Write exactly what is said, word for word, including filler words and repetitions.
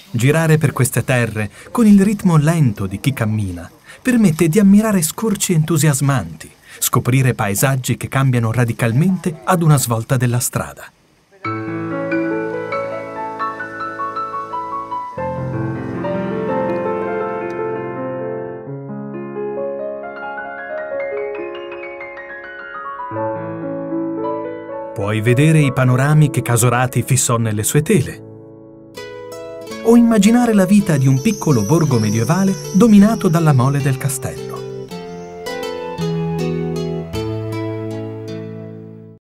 Girare per queste terre, con il ritmo lento di chi cammina, permette di ammirare scorci entusiasmanti, scoprire paesaggi che cambiano radicalmente ad una svolta della strada. Puoi vedere i panorami che Casorati fissò nelle sue tele, o immaginare la vita di un piccolo borgo medievale dominato dalla mole del castello.